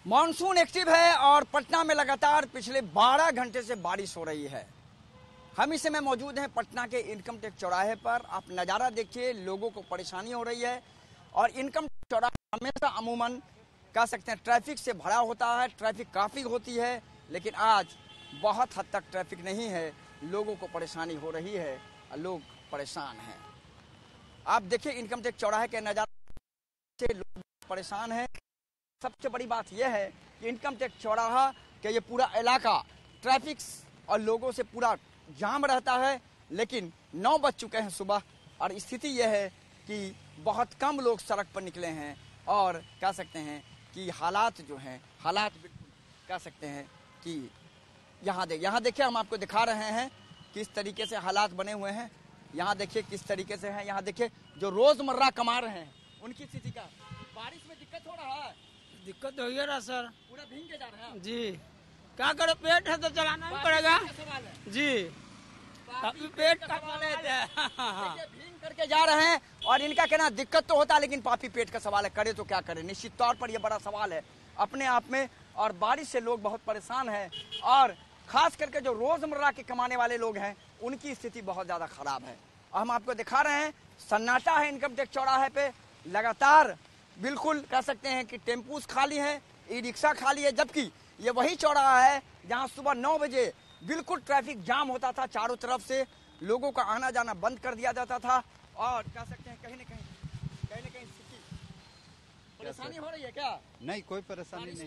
Monsoon active है और पटना में लगातार पिछले 12 घंटे से बारिश हो रही है। हम इस समय मौजूद हैं पटना के इनकम टैक्स चौराहे पर। आप नज़ारा देखिए, लोगों को परेशानी हो रही है और इनकम टैक्स चौराहा हमेशा अमूमन कह सकते हैं ट्रैफिक से भरा होता है, ट्रैफिक काफ़ी होती है, लेकिन आज बहुत हद तक ट्रैफिक नहीं है। लोगों को परेशानी हो रही है और लोग परेशान हैं। आप देखिए इनकम टैक्स चौराहे के नज़ारे से लोग परेशान हैं। सबसे बड़ी बात यह है कि इनकम टैक्स चौराहा के ये पूरा इलाका ट्रैफिक और लोगों से पूरा जाम रहता है, लेकिन 9 बज चुके हैं सुबह और स्थिति यह है कि बहुत कम लोग सड़क पर निकले हैं और कह सकते हैं कि हालात जो हैं, हालात बिल्कुल कह सकते हैं कि यहाँ देखिए हम आपको दिखा रहे हैं किस तरीके से हालात बने हुए हैं। यहाँ देखिए किस तरीके से हैं, यहाँ देखिए जो रोजमर्रा कमा रहे हैं उनकी स्थिति का। बारिश में दिक्कत हो रहा है, दिक्कत हो ही रहा सर, पूरा भीग के जा रहे हैं जी। क्या करो, पेट है तो चलाना ही पड़ेगा जी। अभी पेट का सवाल है, भीग करके जा रहे हैं और इनका कहना दिक्कत तो होता है लेकिन पापी पेट का सवाल है, करे तो क्या करे। निश्चित तौर पर यह बड़ा सवाल है अपने आप में और बारिश से लोग बहुत परेशान हैं और खास करके जो रोजमर्रा के कमाने वाले लोग हैं उनकी स्थिति बहुत ज्यादा खराब है। और हम आपको दिखा रहे हैं सन्नाटा है इनकम टैक्स चौराहे पे। लगातार बिल्कुल कह सकते हैं कि टेम्पूस खाली है, ई रिक्शा खाली है, जबकि ये वही चौराहा है जहां सुबह 9 बजे बिल्कुल ट्रैफिक जाम होता था। चारों तरफ से लोगों का आना जाना बंद कर दिया जाता था और कह सकते हैं कहीं न कहीं स्थिति परेशानी हो रही है। क्या नहीं, कोई परेशानी नहीं।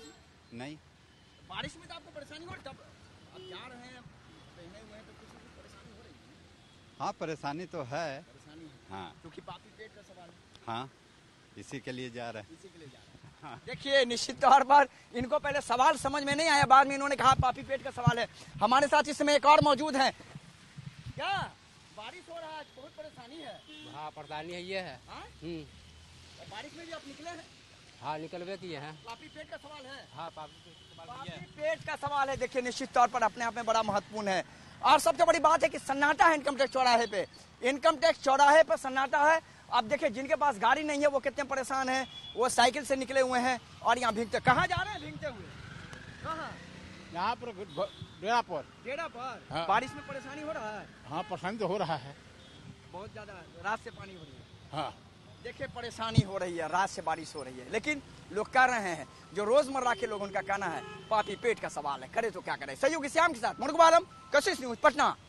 बारिश में तो आपको परेशानी हो रही, तब आप जा रहे हैं पहने हुए हैं तो कुछ परेशानी हो रही है। हाँ, परेशानी तो है। परेशानी है, हाँ, क्योंकि पापी पेट का सवाल है। हाँ, इसी के लिए जा रहे हैं। इसी के लिए जा रहे हैं। हाँ। देखिए निश्चित तौर पर इनको पहले सवाल समझ में नहीं आया, बाद में इन्होंने कहा पापी पेट का सवाल है। हमारे साथ इस समय एक और मौजूद है। क्या बारिश हो रहा है, बहुत परेशानी है। हाँ, परेशानी है ये है। बारिश में भी आप निकले हैं? हाँ, निकलवे किए हैं। पापी पेट का सवाल है। हाँ, पापी पेट का सवाल है। देखिए निश्चित तौर पर अपने आप में बड़ा महत्वपूर्ण है और सबसे बड़ी बात है कि सन्नाटा है इनकम टैक्स चौराहे पे। इनकम टैक्स चौराहे पर सन्नाटा है। अब देखिए जिनके पास गाड़ी नहीं है वो कितने परेशान हैं, वो साइकिल से निकले हुए हैं और यहाँ भीगते। कहाँ जा रहे हैं भीगते हुए? कहाँ? यहाँ पर डेरा पर। हाँ। बारिश में परेशानी हो रहा है? हाँ, परेशानी तो हो रहा है, बहुत ज्यादा। रात से पानी हो रही है। हाँ, देखिए परेशानी हो रही है, रात से बारिश हो रही है, लेकिन लोग कह रहे हैं जो रोजमर्रा के लोग उनका कहना है पापी पेट का सवाल है, करे तो क्या करे। सहयोगी श्याम के साथ मुर्गू आलम, कशिश न्यूज, पटना।